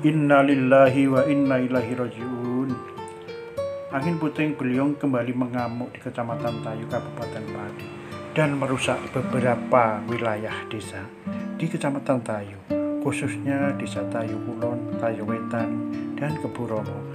Innalillahi wa inna ilaihi raji'un. Angin puting beliung kembali mengamuk di Kecamatan Tayu, Kabupaten Pati, dan merusak beberapa wilayah desa di Kecamatan Tayu, khususnya Desa Tayu Kulon, Tayu Wetan, dan Keburomo.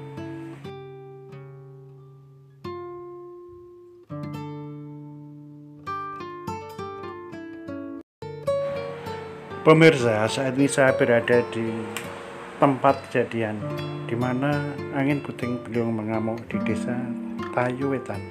Pemirsa, saat ini saya berada di tempat kejadian, di mana angin puting beliung mengamuk di Desa Tayu Wetan.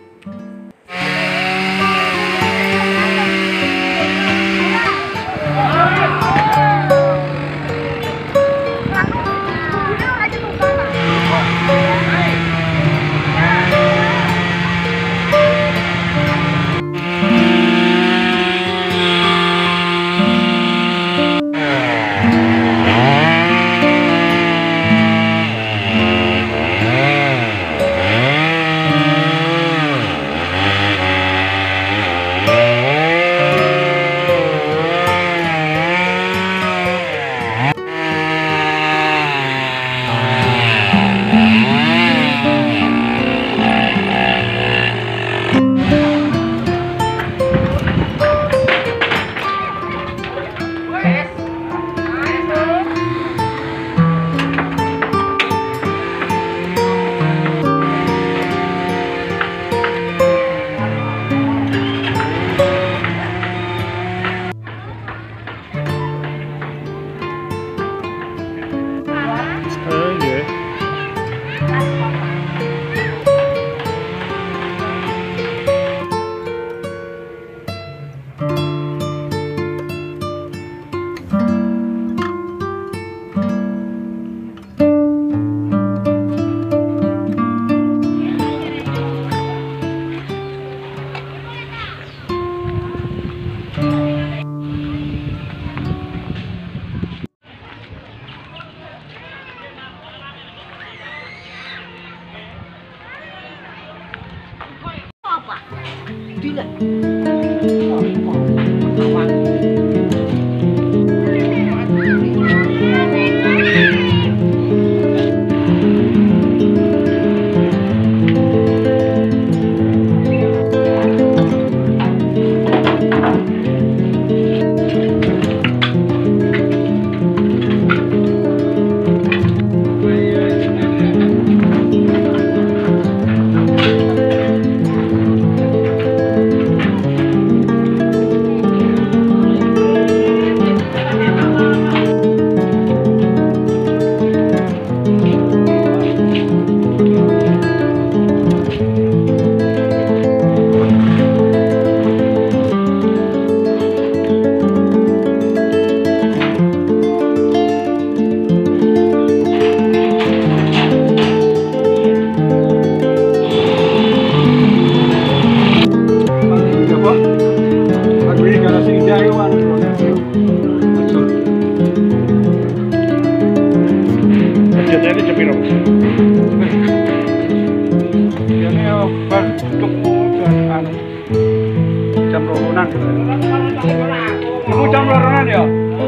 Jam loronan ya?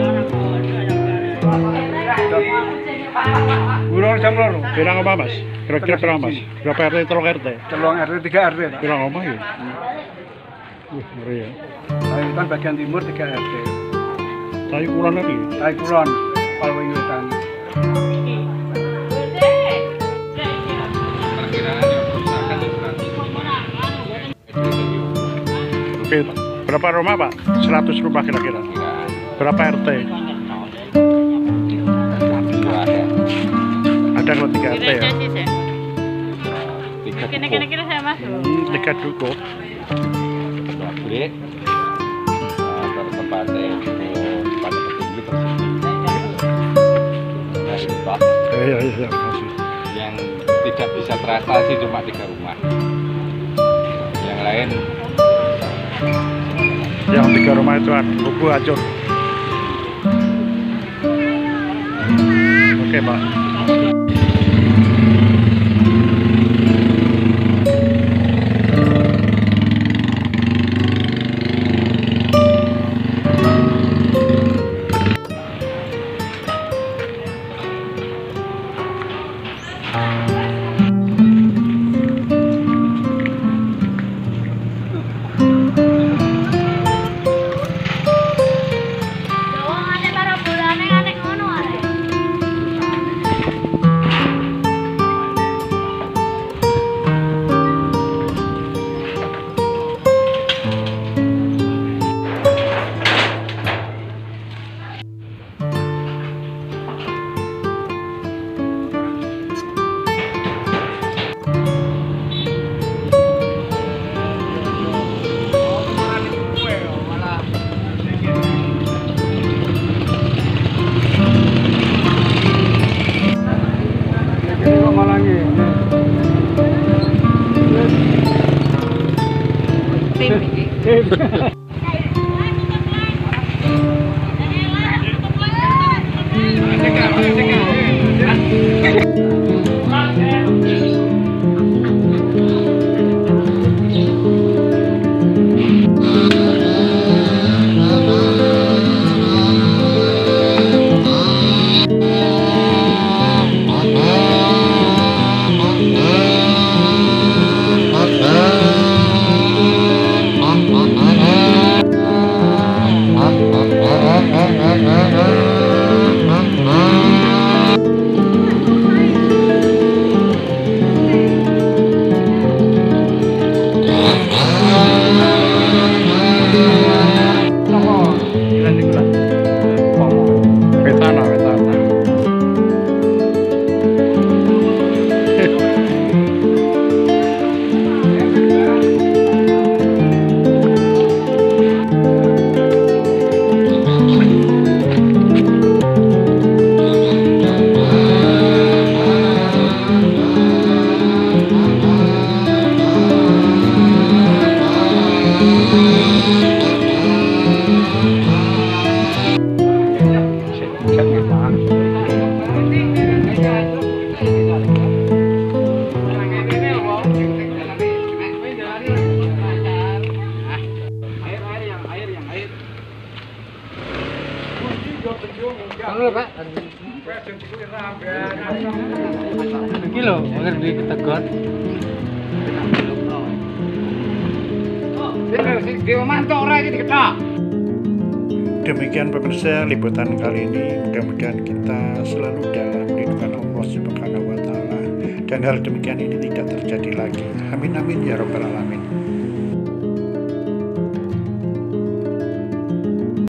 Burung jam loro. Pirang apa, Mas? Kira-kira pirang, Mas? Berapa RT, telung RT? Telung RT, 3 RT, Pak. Pirang omah ya? Ngeri ya. Tayu Wetan bagian timur 3 RT. Tayu Kulon lagi? Tayu Kulon, Tayu Wetan. Berapa rumah, Pak? 100 rumah kira-kira. Berapa RT? Ada kalau 3 RT ya? 3 duko. Iya, makasih. Yang tidak bisa terasa sih cuma 3 rumah. Yang lain yang 3 rumah itu rubuh hancur. Oke, Pak. Iki lho, ngerti ketegon. Demikian pemirsa liputan kali ini, mudah-mudahan kita selalu dalam lindungan Allah Subhanahu wa Ta'ala, dan hal demikian ini tidak terjadi lagi. Amin amin ya rabbal alamin.